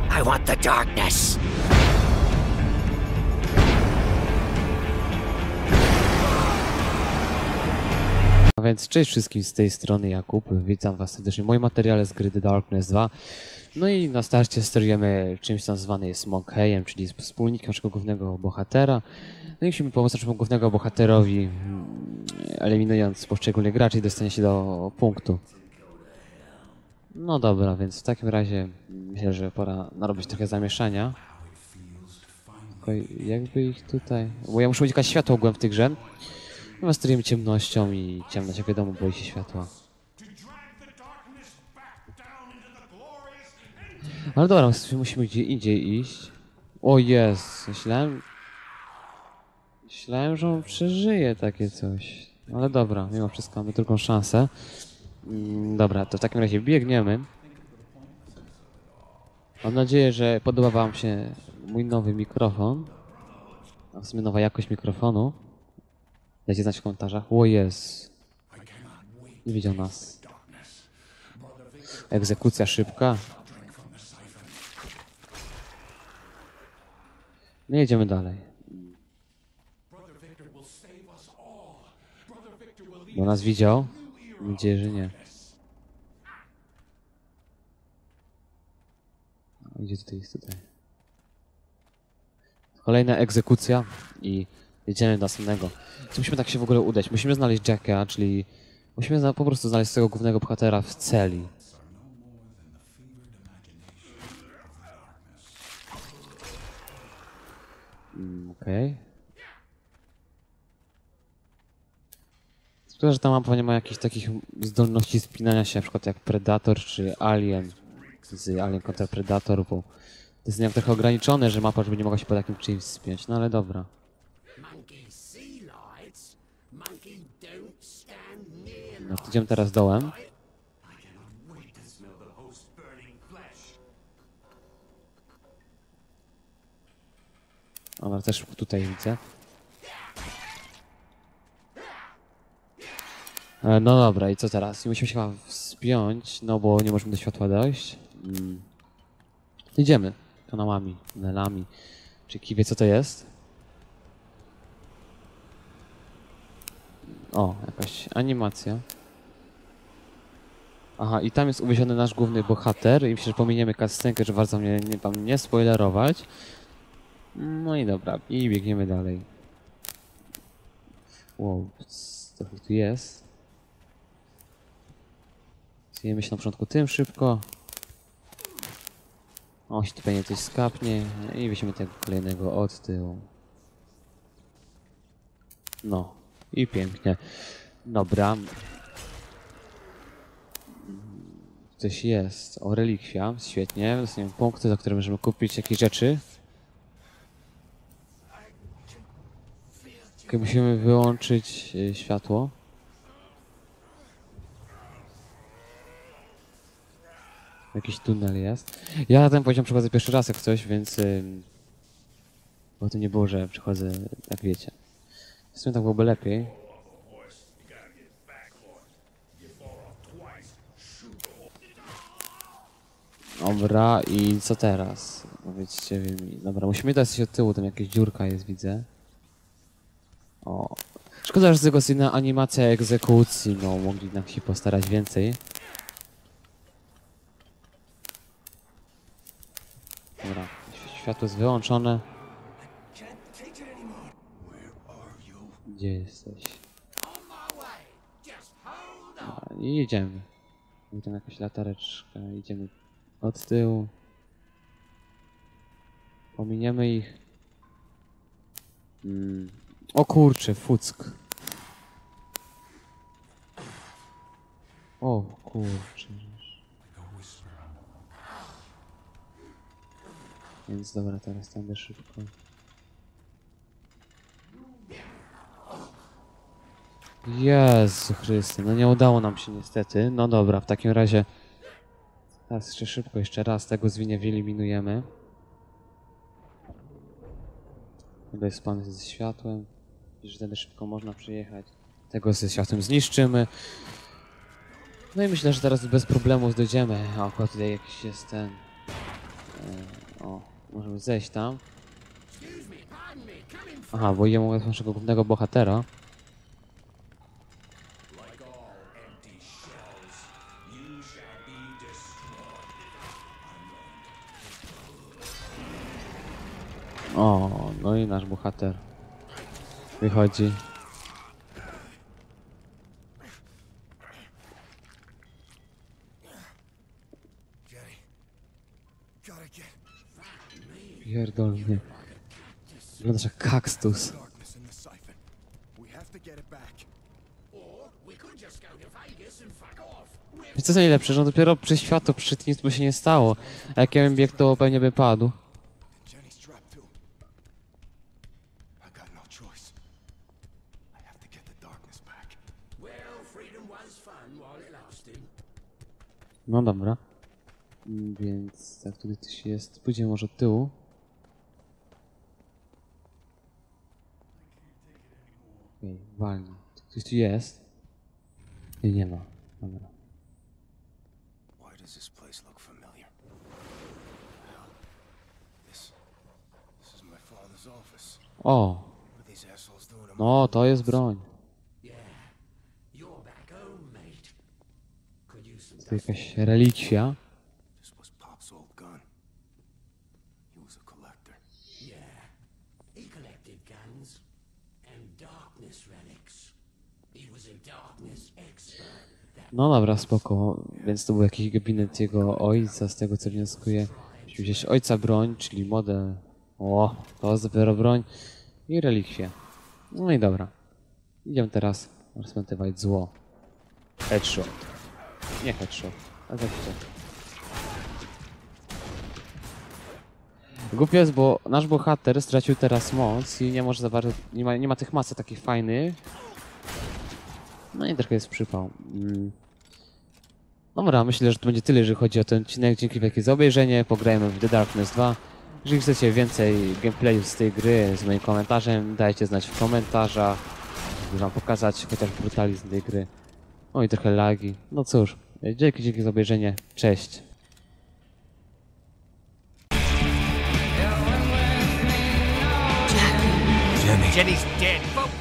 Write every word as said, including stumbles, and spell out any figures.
I want the darkness. A więc cześć wszystkim, z tej strony Jakub, witam was serdecznie w moim materiale z gry The Darkness dwa. No i na starcie sterujemy czymś, co nazwany jest Monkheyem, czyli wspólnikiem naszego głównego bohatera. No i musimy pomóc naszemu głównemu bohaterowi, eliminując poszczególnych graczy i dostanie się do punktu. No dobra, więc w takim razie myślę, że pora narobić trochę zamieszania. Tylko jakby ich tutaj... Bo ja muszę unikać światła ogółem w tej grze. No, sterujemy ciemnością i ciemność, jak wiadomo, boi się światła. Ale dobra, musimy gdzie indziej iść. O jest, myślałem... Myślałem, że on przeżyje takie coś. Ale dobra, mimo wszystko mamy drugą szansę. Dobra, to w takim razie biegniemy. Mam nadzieję, że podoba wam się mój nowy mikrofon. A w sumie nowa jakość mikrofonu. Dajcie znać w komentarzach. O jest. Nie widział nas. Egzekucja szybka. No jedziemy dalej. Bo nas widział? Mam nadzieję, że nie. O, idzie tutaj, jest tutaj. Kolejna egzekucja i jedziemy do następnego. Co musimy tak się w ogóle udać? Musimy znaleźć Jacka, czyli musimy po prostu znaleźć tego głównego bohatera w celi. Mm, Okej. Okay. Szkoda, że ta mapa nie ma jakichś takich zdolności spinania się, na przykład jak Predator czy Alien z Alien kontra Predator, bo to jest jak trochę ograniczone, że mapa żeby nie mogła się po takim czymś spiąć, no ale dobra. No to idziemy teraz dołem. Ona też tutaj widzę. No dobra, i co teraz? I musimy się chyba wspiąć, no bo nie możemy do światła dojść. Hmm. Idziemy kanałami, tunelami. Czy Ki wie, co to jest? O, jakaś animacja. Aha, i tam jest uwieziony nasz główny bohater i myślę, że pominiemy cutscenkę, że bardzo mnie nie, tam nie spoilerować. No i dobra, i biegniemy dalej. Wow, co tu jest? Zjemy się na początku tym szybko. O, się tu pewnie coś skapnie i weźmiemy tego kolejnego od tyłu. No, i pięknie. Dobra. Coś jest. O, relikwia. Świetnie. Dostaniemy punkty, za które możemy kupić jakieś rzeczy. Okay, musimy wyłączyć y, światło. Jakiś tunel jest. Ja na ten poziom przechodzę pierwszy raz jak coś, więc... Yy, bo to nie było, że przychodzę, jak wiecie. W sumie tak byłoby lepiej. Dobra, i co teraz? Powiedzcie mi. Dobra, musimy dać się od tyłu, tam jakaś dziurka jest, widzę. O. Szkoda, że z tego jest inna animacja egzekucji, no mogli nam się postarać więcej. Dobra, światło jest wyłączone. Gdzie jesteś? Dobra, i jedziemy. I tam jakaś latareczka, idziemy od tyłu. Pominiemy ich. Hmm. O kurczę, fuck. O kurczę. Więc dobra, teraz tam szybko. Jezu Chryste, no nie udało nam się niestety. No dobra, w takim razie teraz jeszcze szybko, jeszcze raz tego zwinie wyeliminujemy. Chyba jest pan ze światłem. I że wtedy szybko można przejechać. Tego ze światłem zniszczymy. No i myślę, że teraz bez problemów dojdziemy. A akurat tutaj jakiś jest ten... Yy, Możemy zejść tam. Aha, bo jemu jest naszego głównego bohatera. O, no i nasz bohater wychodzi. Pierdolnie. Wyglądasz jak kaktus. Wiesz co jest najlepsze, że on dopiero przez światło przyszedł, nic by się nie stało. A jak ja bym biegł, to pewnie by padł. No dobra. Więc tak, tutaj coś jest. Pójdziemy może od tyłu. Okej, walnie. Coś tu jest? Nie, nie ma. Dobra. O! No, to jest broń. To jakaś relikwia. No dobra, spoko. Więc to był jakiś gabinet jego ojca, z tego co wnioskuję. Musimy wziąć ojca broń, czyli model. O, to jest dopiero broń. I relikwie. No i dobra. Idziemy teraz rozpętywać zło. Headshot. Nie headshot, a zawsze. Głupio jest, bo nasz bohater stracił teraz moc i nie może za bardzo, nie ma, nie ma tych masy takich fajnych. No i trochę jest przypał. Mm. Dobra, myślę, że to będzie tyle, jeżeli chodzi o ten odcinek. Dzięki wielkie za obejrzenie. Pograjmy w The Darkness dwa. Jeżeli chcecie więcej gameplayów z tej gry z moim komentarzem, dajcie znać w komentarzach, żeby wam pokazać chociaż brutalizm tej gry. No i trochę lagi. No cóż, dzięki, dzięki za obejrzenie. Cześć. Jenny's dead, folks.